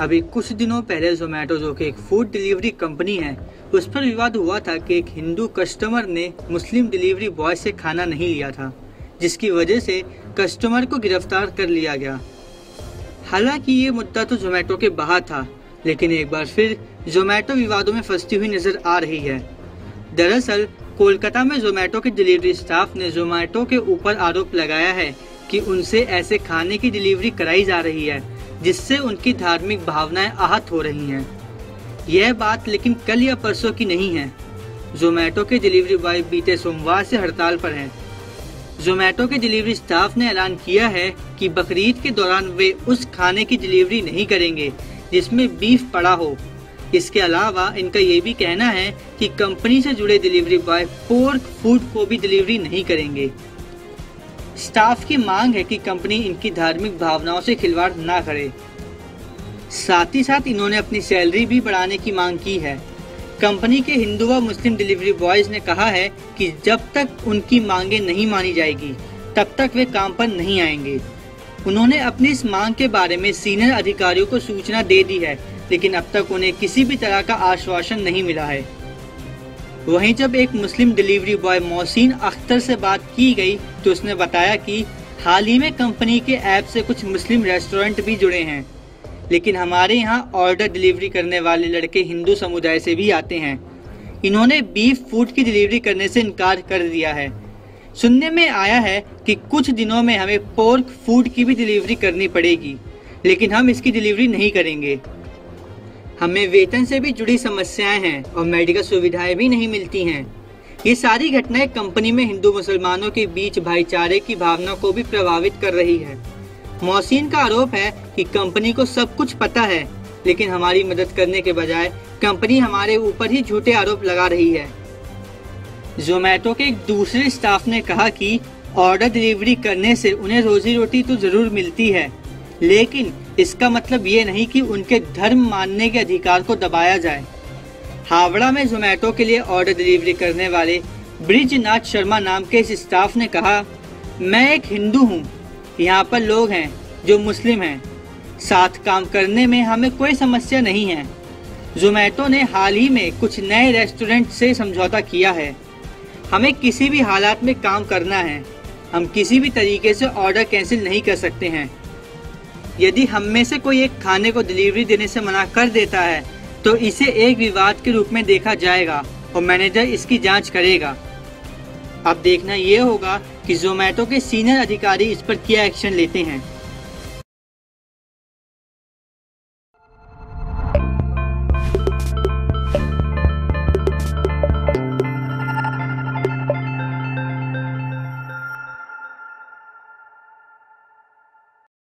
अभी कुछ दिनों पहले जोमेटो, जो कि एक फूड डिलीवरी कंपनी है, उस पर विवाद हुआ था कि एक हिंदू कस्टमर ने मुस्लिम डिलीवरी बॉय से खाना नहीं लिया था, जिसकी वजह से कस्टमर को गिरफ्तार कर लिया गया। हालांकि ये मुद्दा तो जोमेटो के बाहर था, लेकिन एक बार फिर जोमेटो विवादों में फंसती हुई नजर आ रही है। दरअसल कोलकाता में जोमेटो के डिलीवरी स्टाफ ने जोमेटो के ऊपर आरोप लगाया है कि उनसे ऐसे खाने की डिलीवरी कराई जा रही है जिससे उनकी धार्मिक भावनाएं आहत हो रही हैं। यह बात लेकिन कल या परसों की नहीं है। जोमेटो के डिलीवरी बॉय बीते सोमवार से हड़ताल पर हैं। जोमेटो के डिलीवरी स्टाफ ने ऐलान किया है कि बकरीद के दौरान वे उस खाने की डिलीवरी नहीं करेंगे जिसमें बीफ पड़ा हो। इसके अलावा इनका ये भी कहना है कि कंपनी से जुड़े डिलीवरी बॉय पोर्क फूड को भी डिलीवरी नहीं करेंगे। स्टाफ की मांग है कि कंपनी इनकी धार्मिक भावनाओं से खिलवाड़ ना करे। साथ ही साथ इन्होंने अपनी सैलरी भी बढ़ाने की मांग की है। कंपनी के हिंदू व मुस्लिम डिलीवरी बॉयज ने कहा है कि जब तक उनकी मांगे नहीं मानी जाएगी तब तक वे काम पर नहीं आएंगे। उन्होंने अपनी इस मांग के बारे में सीनियर अधिकारियों को सूचना दे दी है, लेकिन अब तक उन्हें किसी भी तरह का आश्वासन नहीं मिला है। वहीं जब एक मुस्लिम डिलीवरी बॉय मोहसिन अख्तर से बात की गई तो उसने बताया कि हाल ही में कंपनी के ऐप से कुछ मुस्लिम रेस्टोरेंट भी जुड़े हैं, लेकिन हमारे यहाँ ऑर्डर डिलीवरी करने वाले लड़के हिंदू समुदाय से भी आते हैं। इन्होंने बीफ फूड की डिलीवरी करने से इनकार कर दिया है। सुनने में आया है कि कुछ दिनों में हमें पोर्क फूड की भी डिलीवरी करनी पड़ेगी, लेकिन हम इसकी डिलीवरी नहीं करेंगे। हमें वेतन से भी जुड़ी समस्याएं हैं और मेडिकल सुविधाएं भी नहीं मिलती हैं। ये सारी घटनाएं कंपनी में हिंदू मुसलमानों के बीच भाईचारे की भावना को भी प्रभावित कर रही है। मोहसिन का आरोप है कि कंपनी को सब कुछ पता है, लेकिन हमारी मदद करने के बजाय कंपनी हमारे ऊपर ही झूठे आरोप लगा रही है। जोमेटो के एक दूसरे स्टाफ ने कहा कि ऑर्डर डिलीवरी करने से उन्हें रोजी रोटी तो जरूर मिलती है, लेकिन इसका मतलब ये नहीं कि उनके धर्म मानने के अधिकार को दबाया जाए। हावड़ा में जोमेटो के लिए ऑर्डर डिलीवरी करने वाले ब्रिजनाथ शर्मा नाम के इस स्टाफ ने कहा, मैं एक हिंदू हूँ, यहाँ पर लोग हैं जो मुस्लिम हैं, साथ काम करने में हमें कोई समस्या नहीं है। जोमेटो ने हाल ही में कुछ नए रेस्टोरेंट से समझौता किया है। हमें किसी भी हालात में काम करना है। हम किसी भी तरीके से ऑर्डर कैंसिल नहीं कर सकते हैं। यदि हम में से कोई एक खाने को डिलीवरी देने से मना कर देता है तो इसे एक विवाद के रूप में देखा जाएगा और मैनेजर इसकी जांच करेगा। अब देखना यह होगा कि जोमेटो के सीनियर अधिकारी इस पर क्या एक्शन लेते हैं।